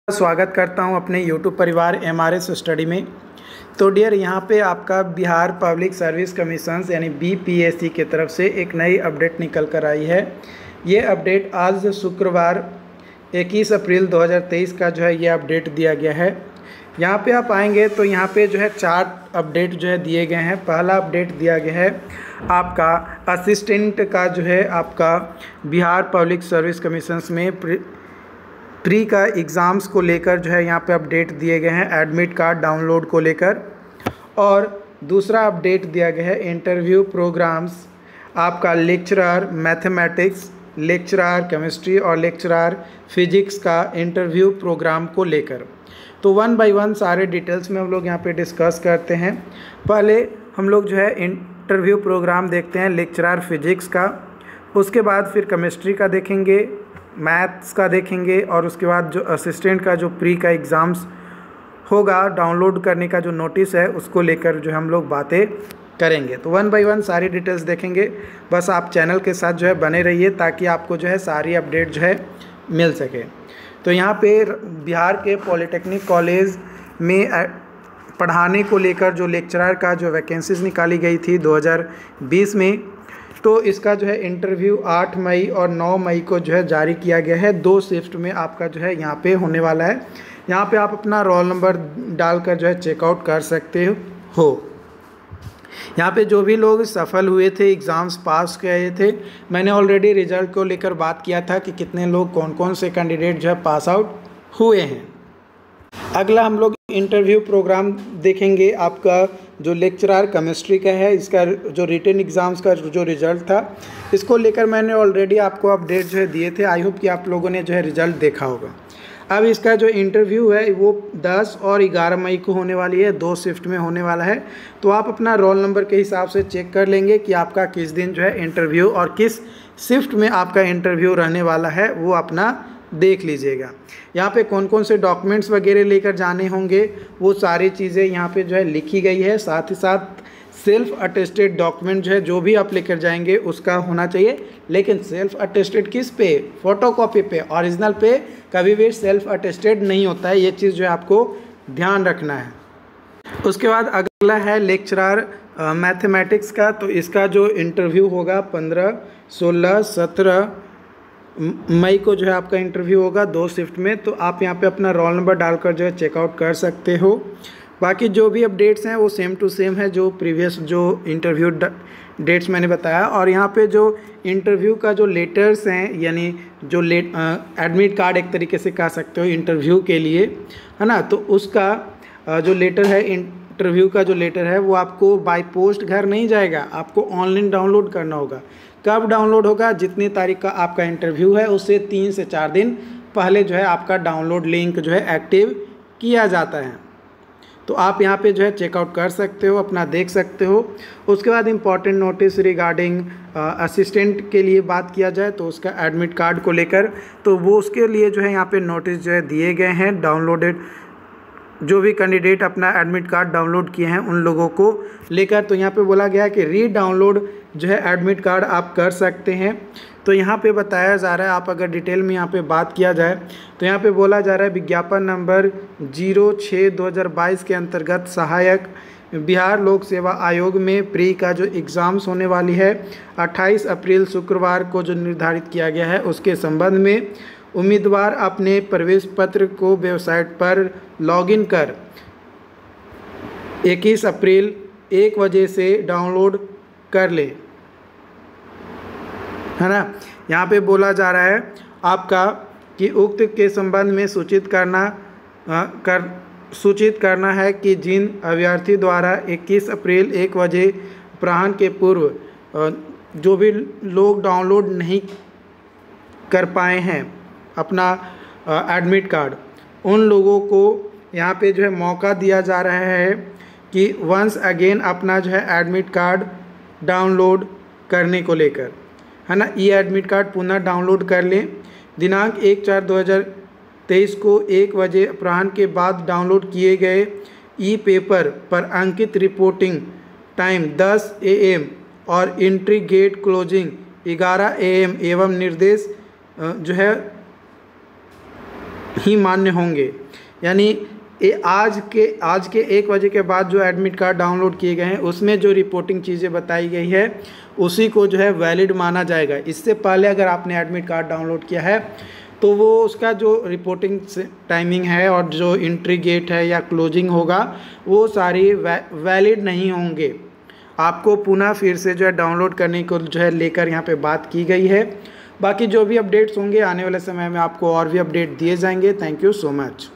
स्वागत करता हूं अपने YouTube परिवार MRS स्टडी में। तो डियर, यहाँ पे आपका बिहार पब्लिक सर्विस कमीशंस यानी BPSC की तरफ से एक नई अपडेट निकल कर आई है। ये अपडेट आज शुक्रवार 21 अप्रैल 2023 का जो है ये अपडेट दिया गया है। यहाँ पे आप आएंगे तो यहाँ पे जो है 4 अपडेट जो है दिए गए हैं। पहला अपडेट दिया गया है आपका असिस्टेंट का जो है आपका बिहार पब्लिक सर्विस कमीशंस में प्री का एग्ज़ाम्स को लेकर जो है यहाँ पे अपडेट दिए गए हैं एडमिट कार्ड डाउनलोड को लेकर। और दूसरा अपडेट दिया गया है इंटरव्यू प्रोग्राम्स आपका लेक्चरर मैथमेटिक्स, लेक्चरर केमिस्ट्री और लेक्चरर फिजिक्स का इंटरव्यू प्रोग्राम को लेकर। तो 1 बाय 1 सारे डिटेल्स में हम लोग यहाँ पे डिस्कस करते हैं। पहले हम लोग जो है इंटरव्यू प्रोग्राम देखते हैं लेक्चरर फिजिक्स का, उसके बाद फिर केमिस्ट्री का देखेंगे, मैथ्स का देखेंगे और उसके बाद जो असिस्टेंट का जो प्री का एग्ज़ाम्स होगा डाउनलोड करने का जो नोटिस है उसको लेकर जो हम लोग बातें करेंगे। तो 1 बाय 1 सारी डिटेल्स देखेंगे। बस आप चैनल के साथ जो है बने रहिए ताकि आपको जो है सारी अपडेट जो है मिल सके। तो यहाँ पे बिहार के पॉलिटेक्निक कॉलेज में पढ़ाने को लेकर जो लेक्चरर का जो वैकेंसीज़ निकाली गई थी 2020 में, तो इसका जो है इंटरव्यू 8 मई और 9 मई को जो है जारी किया गया है। 2 शिफ्ट में आपका जो है यहाँ पे होने वाला है। यहाँ पे आप अपना रोल नंबर डालकर जो है चेकआउट कर सकते हो। यहाँ पे जो भी लोग सफल हुए थे, एग्ज़ाम्स पास किए थे, मैंने ऑलरेडी रिजल्ट को लेकर बात किया था कि कितने लोग कौन कौन से कैंडिडेट जो है पास आउट हुए हैं। अगला हम लोग इंटरव्यू प्रोग्राम देखेंगे। आपका जो लेक्चरर केमिस्ट्री का है, इसका जो रिटन एग्ज़ाम्स का जो रिज़ल्ट था, इसको लेकर मैंने ऑलरेडी आपको अपडेट जो है दिए थे। आई होप कि आप लोगों ने जो है रिज़ल्ट देखा होगा। अब इसका जो इंटरव्यू है वो 10 और 11 मई को होने वाली है, 2 शिफ्ट में होने वाला है। तो आप अपना रोल नंबर के हिसाब से चेक कर लेंगे कि आपका किस दिन जो है इंटरव्यू और किस शिफ्ट में आपका इंटरव्यू रहने वाला है, वो अपना देख लीजिएगा। यहाँ पे कौन कौन से डॉक्यूमेंट्स वगैरह लेकर जाने होंगे वो सारी चीज़ें यहाँ पे जो है लिखी गई है। साथ ही साथ सेल्फ अटेस्टेड डॉक्यूमेंट जो है जो भी आप लेकर जाएंगे उसका होना चाहिए। लेकिन सेल्फ अटेस्टेड किस पे? फोटोकॉपी पे। ओरिजिनल पे कभी भी सेल्फ अटेस्टेड नहीं होता है, ये चीज़ जो है आपको ध्यान रखना है। उसके बाद अगला है लेक्चरर मैथमेटिक्स का। तो इसका जो इंटरव्यू होगा 15, 16, 17 मई को जो है आपका इंटरव्यू होगा, 2 शिफ्ट में। तो आप यहाँ पे अपना रोल नंबर डालकर जो है चेकआउट कर सकते हो। बाकी जो भी अपडेट्स हैं वो सेम टू सेम है जो प्रीवियस जो इंटरव्यू डेट्स मैंने बताया। और यहाँ पे जो इंटरव्यू का जो लेटर्स हैं, यानी जो एडमिट कार्ड एक तरीके से कह सकते हो इंटरव्यू के लिए, है ना, तो उसका जो लेटर है, इंटरव्यू का जो लेटर है वो आपको बाय पोस्ट घर नहीं जाएगा, आपको ऑनलाइन डाउनलोड करना होगा। कब डाउनलोड होगा? जितनी तारीख का आपका इंटरव्यू है उससे 3 से 4 दिन पहले जो है आपका डाउनलोड लिंक जो है एक्टिव किया जाता है। तो आप यहाँ पे जो है चेकआउट कर सकते हो, अपना देख सकते हो। उसके बाद इम्पॉर्टेंट नोटिस रिगार्डिंग असिस्टेंट के लिए बात किया जाए तो उसका एडमिट कार्ड को लेकर, तो वो उसके लिए जो है यहाँ पे नोटिस जो है दिए गए हैं। डाउनलोडेड जो भी कैंडिडेट अपना एडमिट कार्ड डाउनलोड किए हैं उन लोगों को लेकर, तो यहाँ पे बोला गया है कि री डाउनलोड जो है एडमिट कार्ड आप कर सकते हैं। तो यहाँ पे बताया जा रहा है, आप अगर डिटेल में यहाँ पे बात किया जाए तो यहाँ पे बोला जा रहा है विज्ञापन नंबर 06/2022 के अंतर्गत सहायक बिहार लोक सेवा आयोग में प्री का जो एग्ज़ाम्स होने वाली है 28 अप्रैल शुक्रवार को जो निर्धारित किया गया है, उसके संबंध में उम्मीदवार अपने प्रवेश पत्र को वेबसाइट पर लॉगिन कर 21 अप्रैल 1 बजे से डाउनलोड कर ले, है ना। यहाँ पे बोला जा रहा है आपका कि उक्त के संबंध में सूचित करना है कि जिन अभ्यर्थी द्वारा 21 अप्रैल 1 बजे अपराह्न के पूर्व जो भी लोग डाउनलोड नहीं कर पाए हैं अपना एडमिट कार्ड, उन लोगों को यहाँ पे जो है मौका दिया जा रहा है कि वंस अगेन अपना जो है एडमिट कार्ड डाउनलोड करने को लेकर, है ना, ये एडमिट कार्ड पुनः डाउनलोड कर लें। दिनांक 1/4/2023 को 1 बजे अपराह्न के बाद डाउनलोड किए गए ई पेपर पर अंकित रिपोर्टिंग टाइम 10 AM और एंट्री गेट क्लोजिंग 11 AM एवं निर्देश जो है ही मान्य होंगे। यानी आज के 1 बजे के बाद जो एडमिट कार्ड डाउनलोड किए गए हैं उसमें जो रिपोर्टिंग चीज़ें बताई गई है उसी को जो है वैलिड माना जाएगा। इससे पहले अगर आपने एडमिट कार्ड डाउनलोड किया है तो वो उसका जो रिपोर्टिंग टाइमिंग है और जो एंट्री गेट है या क्लोजिंग होगा वो सारी वैलिड नहीं होंगे। आपको पुनः फिर से जो है डाउनलोड करने को जो है लेकर यहाँ पे बात की गई है। बाकी जो भी अपडेट्स होंगे आने वाले समय में आपको और भी अपडेट दिए जाएंगे। Thank you so much.